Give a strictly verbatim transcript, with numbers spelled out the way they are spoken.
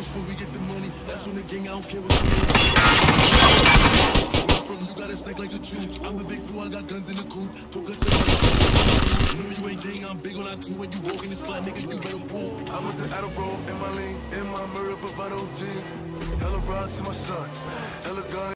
first when we get the money. That's on the gang, I don't care what you mean. From you gotta stack like a Jew. I'm a big fool, I got guns in the coop. Two guns in the coop. You know you ain't gang, I'm big on that too. When you walk in the spot, nigga, you better pull. I'm with the Adderall in my lane, in my murder bravado jeans. Hella rocks in my socks, hella guns.